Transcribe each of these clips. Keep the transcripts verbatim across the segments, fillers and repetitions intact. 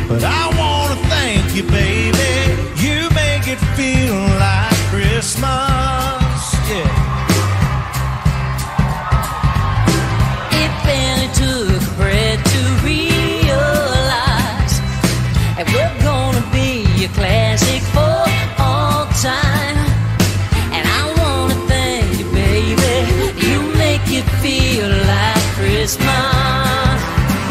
But I wanna thank you, baby. You make it feel like Christmas, yeah. It barely took Fred to realize that we're gonna be a classic for all time. And I wanna thank you, baby. You make it feel like Christmas.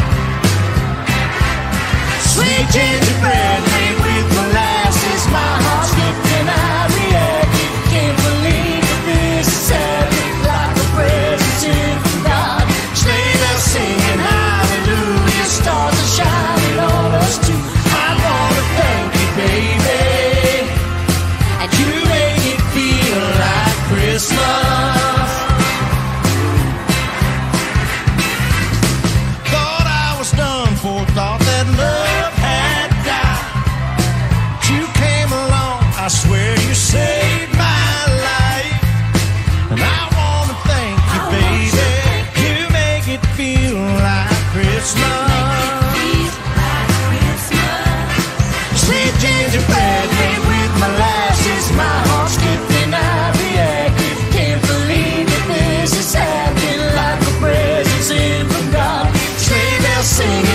Sweet gingerbread made with molasses, my heart skipped and I reacted. Can't believe that this is happening, like a present in from God. Sleigh bells singing hallelujah, stars are shining on us too. I wanna thank you, baby, And you make it feel like Christmas. Thought I was done for, thought that love had died. But you came along, I swear you saved my life. And I wanna thank you, baby. You make it feel like Christmas. Sweet gingerbread made with molasses, my heart skipped and I reacted. Can't believe that this is happening, like a present in from God. Sleigh bells sing